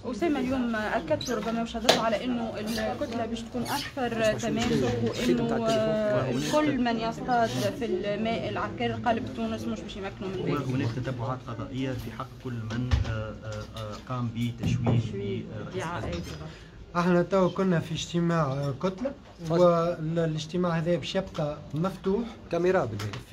أسامة اليوم أكدتوا ربما وشهدتوا على أنه الكتلة باش تكون أكثر تماسك، وأنه كل من يصطاد في الماء العكر قلب تونس مش باش يمكنوا من ذلك. وهناك تتبعات قضائية في حق كل من قام بتشويه احنا تو كنا في اجتماع كتلة، والاجتماع هذا باش يبقى مفتوح. كاميرا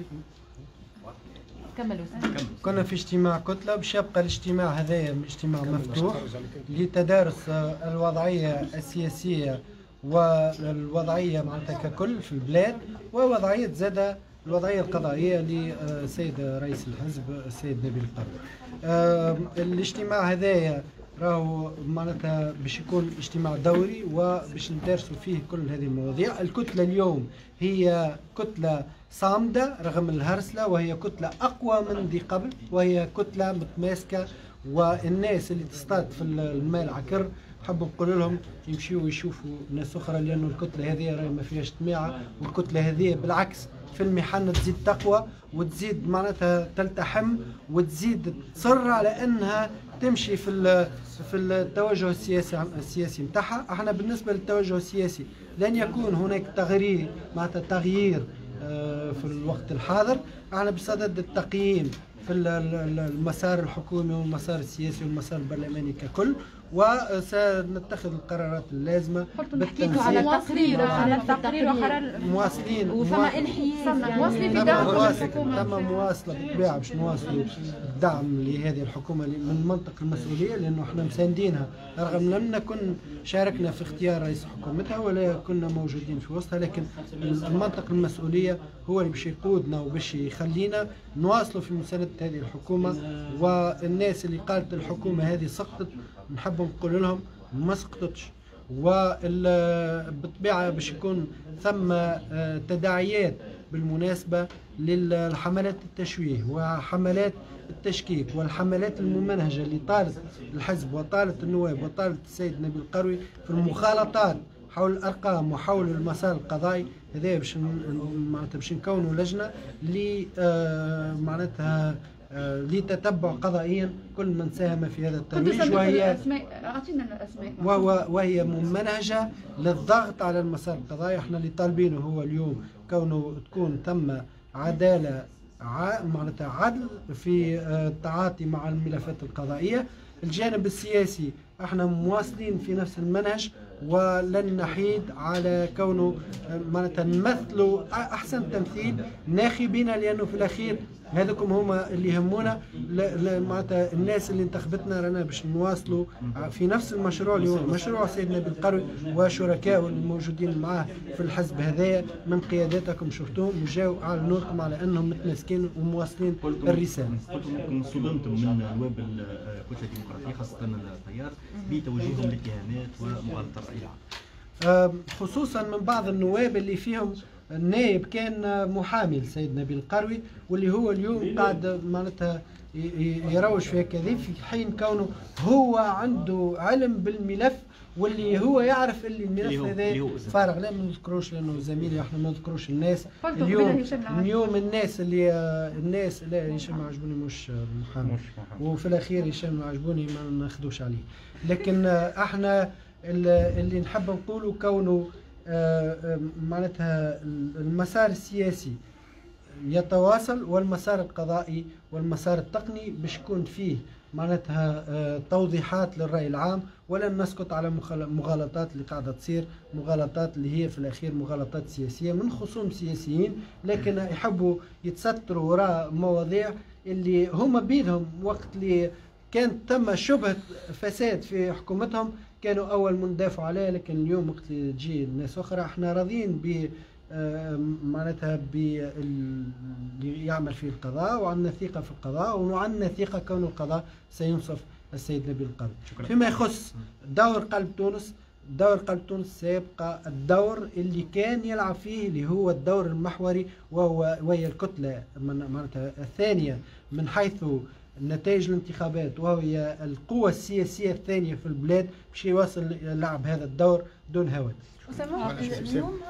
كنا في اجتماع كتلة باش يبقى الاجتماع هذا اجتماع مفتوح لتدارس الوضعية السياسية والوضعية معناتها ككل في البلاد، ووضعية زادة الوضعية القضائية للسيد رئيس الحزب السيد نبيل القروي. الاجتماع هذايا راهو معناتها باش يكون اجتماع دوري وباش ندرسوا فيه كل هذه المواضيع. الكتلة اليوم هي كتلة صامدة رغم الهرسلة، وهي كتلة أقوى من ذي قبل، وهي كتلة متماسكة. والناس اللي تصطاد في الماء العكر حب نقول لهم يمشيوا يشوفوا ناس أخرى، لأنه الكتلة هذه راهي ما فيهاش طميعة، والكتلة هذه بالعكس في المحنة تزيد تقوى وتزيد معناتها تلتحم وتزيد تصر على أنها تمشي في التوجه السياسي نتاعها. احنا بالنسبه للتوجه السياسي لن يكون هناك تغيير معناتها تغيير في الوقت الحاضر. احنا بصدد التقييم في المسار الحكومي والمسار السياسي والمسار البرلماني ككل، وسنتخذ القرارات اللازمه. قلتوا حكيتوا على التقرير وقرار مواصلين وفما انحياز مواصلين في دعم الحكومه. تم مواصله بالطبيعه باش نواصلوا الدعم لهذه الحكومه من منطق المسؤوليه، لانه احنا مساندينها رغم لم نكن شاركنا في اختيار رئيس حكومتها ولا كنا موجودين في وسطها، لكن المنطق المسؤوليه هو اللي باش يقودنا وباش يخلينا نواصلوا في مسانده هذه الحكومه. والناس اللي قالت الحكومه هذه سقطت نحب نقول لهم ما سقطتش، وبالطبيعه باش يكون ثم تداعيات بالمناسبه للحملات التشويه وحملات التشكيك والحملات الممنهجه اللي طالت الحزب وطالت النواب وطالت السيد نبيل القروي في المخالطات حول الارقام وحول المسار القضائي. هذا باش معناتها باش نكونوا لجنه ل معناتها لتتبع قضائيا كل من ساهم في هذا الترويج، وهي ممنهجه للضغط على المسار القضائي. احنا اللي طالبينه هو اليوم كونه تكون ثم عداله معناتها عدل في التعاطي مع الملفات القضائيه. الجانب السياسي احنا مواصلين في نفس المنهج ولن نحيد على كونه معناتها نمثلوا احسن تمثيل ناخبينا، لانه في الاخير هذوكم هما اللي يهمونا. معناتها الناس اللي انتخبتنا رانا باش نواصلوا في نفس المشروع اللي هو مشروع سيد نبيل القروي وشركائه الموجودين معاه في الحزب هذايا من قياداتكم شفتوهم وجاوا اعلنوا لكم على انهم متماسكين ومواصلين الرساله. قلتم صدمتم من نواب الكتله الديمقراطيه خاصه التيار بتوجيههم لاتهامات ومغالطه الراي العام، خصوصا من بعض النواب اللي فيهم النائب كان محامي لسيد نبيل القروي، واللي هو اليوم قاعد معناتها يروج في كذا في حين كونه هو عنده علم بالملف، واللي هو يعرف اللي الملف هذا فارغ. لا ما نذكروش لانه زميلي احنا ما نذكروش الناس اليوم الناس لا هشام عجبوني مش محامي، وفي الاخير هشام عجبوني ما ناخذوش عليه. لكن احنا اللي نحب نقوله كونه معناتها المسار السياسي يتواصل والمسار القضائي والمسار التقني باش يكون فيه معناتها توضيحات للرأي العام، ولن نسكت على مغالطات اللي قاعدة تصير، مغالطات اللي هي في الأخير مغالطات سياسية من خصوم سياسيين، لكن يحبوا يتستروا وراء مواضيع اللي هما بيدهم وقت اللي كانت تم شبهة فساد في حكومتهم كانوا أول من دافعوا عليه. لكن اليوم وقت اللي تجي الناس أخرى احنا راضيين ب معناتها اللي يعمل فيه القضاء، وعندنا ثقة في القضاء، وعندنا ثقة كون القضاء سينصف السيد نبيل القروي. فيما يخص دور قلب تونس، دور قلب تونس سيبقى الدور اللي كان يلعب فيه اللي هو الدور المحوري، وهي الكتلة معناتها الثانية من حيث نتائج الانتخابات، وهي القوة السياسية الثانية في البلاد باش يواصل يلعب هذا الدور دون هوى.